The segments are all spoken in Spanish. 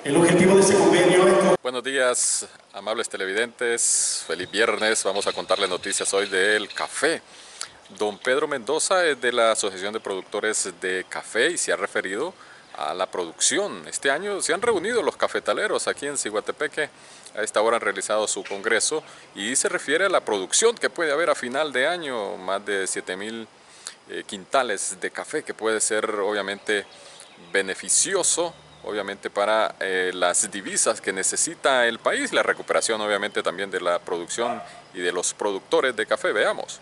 El objetivo de este convenio es... Buenos días, amables televidentes, feliz viernes. Vamos a contarles noticias hoy del café. Don Pedro Mendoza es de la Asociación de Productores de Café y se ha referido a la producción. Este año se han reunido los cafetaleros aquí en Ciguatepeque. A esta hora han realizado su congreso y se refiere a la producción que puede haber a final de año, más de 7,000 quintales de café, que puede ser obviamente beneficioso para las divisas que necesita el país, la recuperación obviamente también de la producción y de los productores de café. Veamos.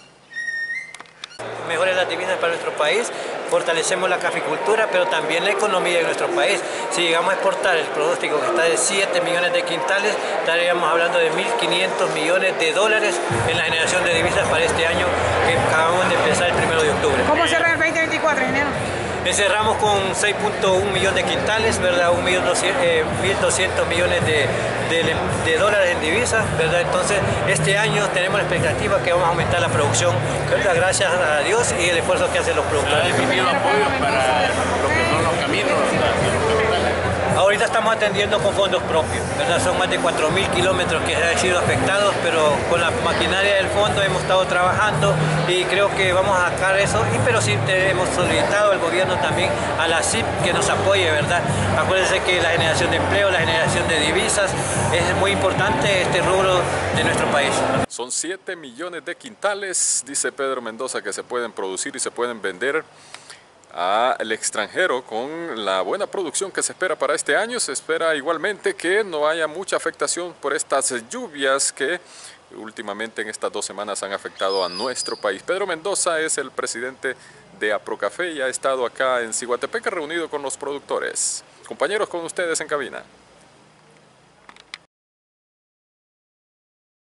Mejores las divisas para nuestro país, fortalecemos la caficultura, pero también la economía de nuestro país. Si llegamos a exportar el pronóstico que está de 7 millones de quintales, estaríamos hablando de 1.500 millones de dólares en la generación de divisas para este año que acabamos de empezar el 1 de octubre. ¿Cómo cierra el 2024, enero? Cerramos con 6.1 millón de quintales, ¿verdad? 1.200 millones de dólares en divisas, ¿verdad? Entonces, este año tenemos la expectativa que vamos a aumentar la producción, ¿verdad? Gracias a Dios y el esfuerzo que hacen los productores. ¿Han recibido apoyo para lo que son los caminos? Ahorita estamos atendiendo con fondos propios, ¿verdad? Son más de 4.000 kilómetros que han sido afectados, pero con la maquinaria del fondo hemos estado trabajando y creo que vamos a sacar eso, pero sí hemos solicitado al gobierno también, a la CIP, que nos apoye, ¿verdad? Acuérdense que la generación de empleo, la generación de divisas, es muy importante este rubro de nuestro país. Son 7 millones de quintales, dice Pedro Mendoza, que se pueden producir y se pueden vender al extranjero con la buena producción que se espera para este año. Se espera igualmente que no haya mucha afectación por estas lluvias que últimamente en estas 2 semanas han afectado a nuestro país. Pedro Mendoza es el presidente de Aprocafé y ha estado acá en Ciguatepeque reunido con los productores. Compañeros, con ustedes en cabina.